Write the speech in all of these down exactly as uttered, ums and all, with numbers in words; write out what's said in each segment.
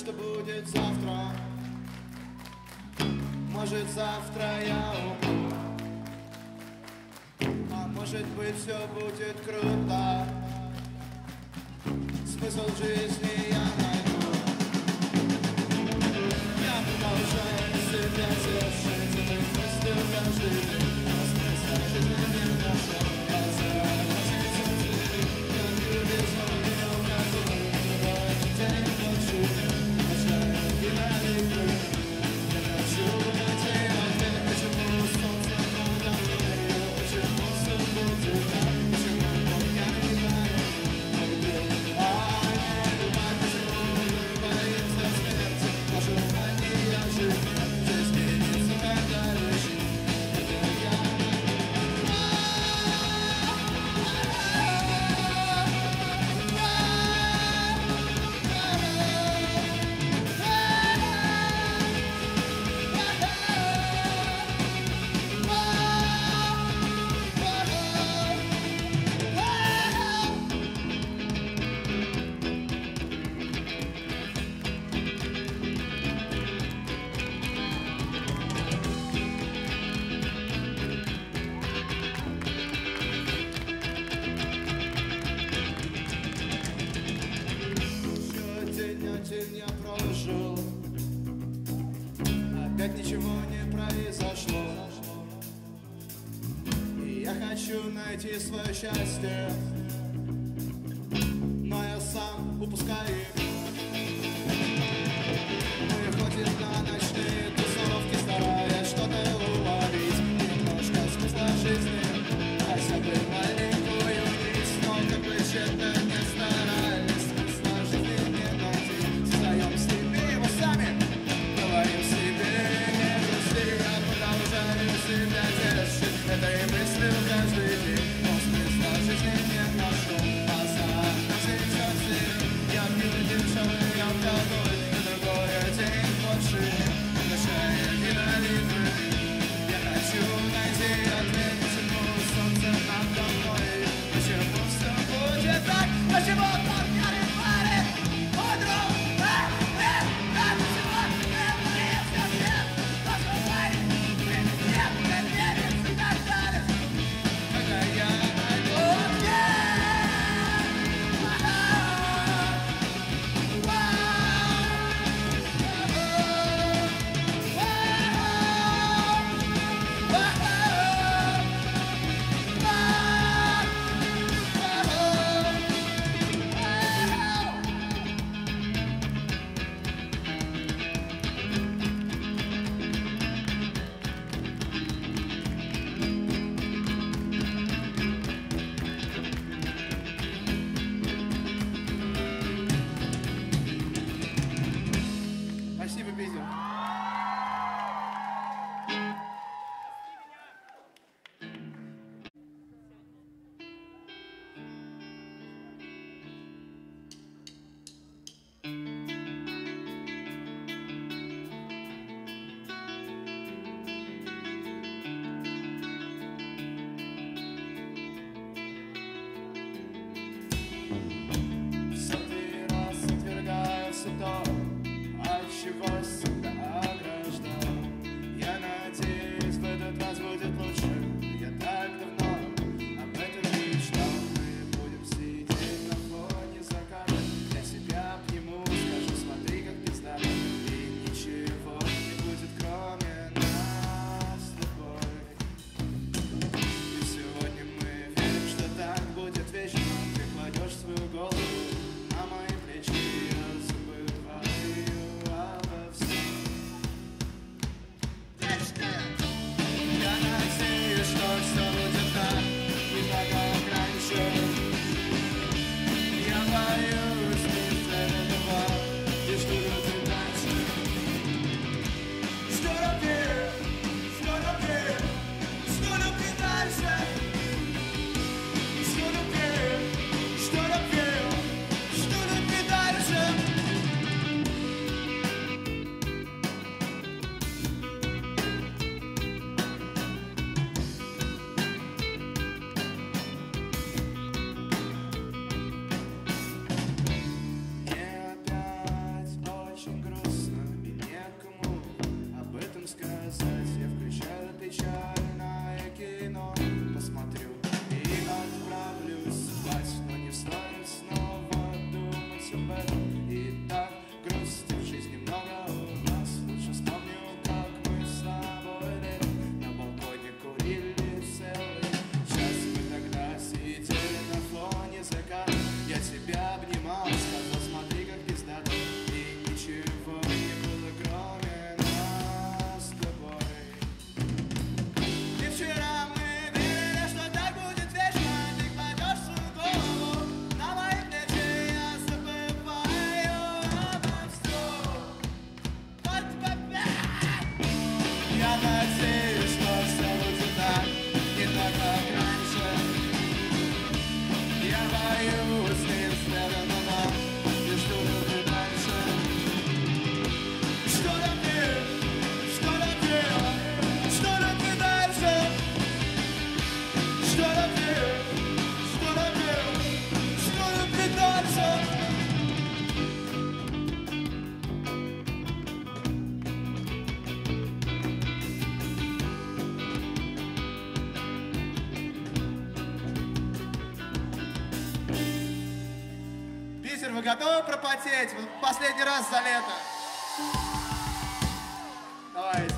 что будет завтра. Может, завтра я умру, а может быть, все будет круто. Смысл жизни я найду. Я продолжаю себя тешить этой мыслью каждый день. А смысл жизни не нашел. Я заразился цветы, как любезный указывай. Вроде день ночью, ночная динамика. Я хочу найти ответ, почему солнце надо мной, почему все будет так, почему он я не знаю. А не любовь, почему боится смерти, наша мания жизни, здесь меняется когда лежит. Это я. День я прожил, опять ничего не произошло. И я хочу найти свое счастье, но я сам упускаю его. Мы ходим на ночные тусовки, стараясь что-то уловить, немножко смысла жизни, хотя бы маленькую нить, но как бы тщетно не старались, смысла жизни не найти. Встаем с себе его сами, говорим себе не грусти, я продолжаю себя тешить этой мыслью каждый день, но смысла жизни не нашел. А заразился всем, я пью дешевый алкоголь, на другой день больше ночная динамика. Я хочу найти ответ, почему солнце надо мной, почему все будет так, почему парня не парит, подруг, а, э, а, почему не боится свет, почему парень, ты нет, не верится, так далее, когда я найду ответ. Спасибо, Питер. Сотый раз отвергается то, от чего себя ограждал. Я надеюсь, в этот раз будет лучше. Я так давно об этом мечтал. Мы будем сидеть на фоне заката, я себя обниму, вы готовы пропотеть? Последний раз за лето. Давайте.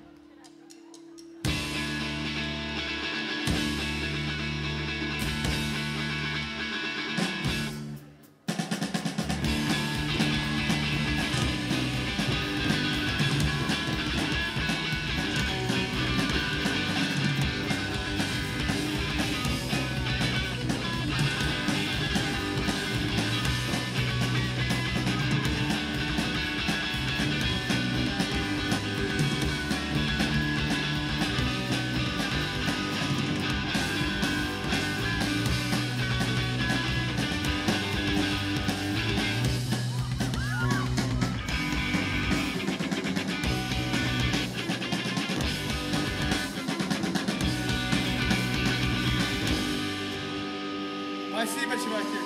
Спасибо, чуваки.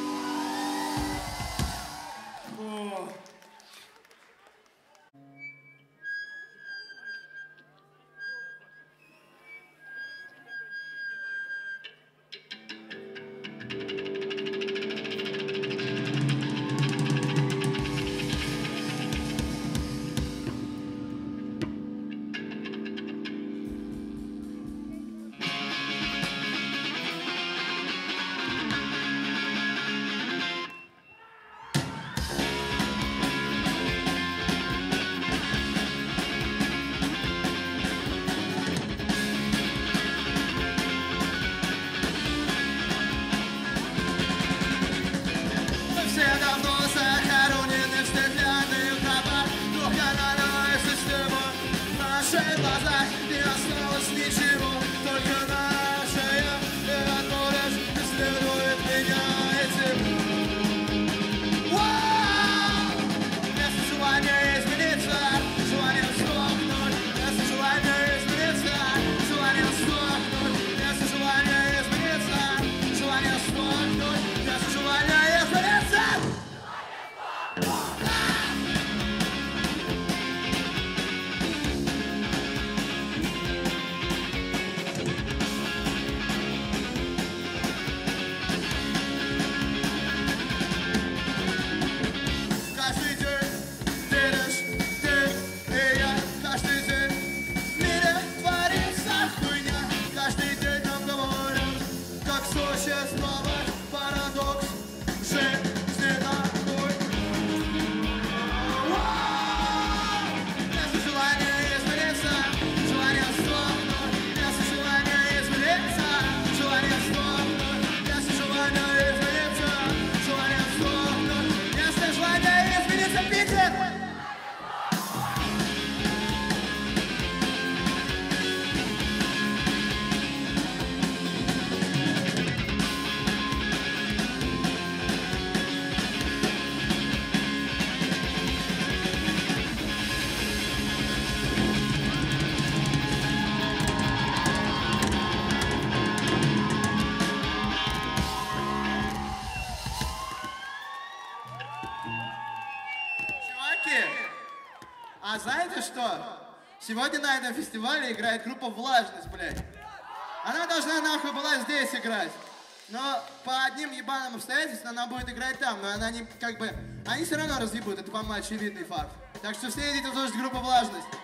О. А знаете что? Сегодня на этом фестивале играет группа «Влажность», блядь. Она должна нахуй была здесь играть. Но по одним ебаным обстоятельствам она будет играть там. Но она не, как бы, они все равно разъебут, это, по-моему, очевидный факт. Так что все идите слушать группу «Влажность».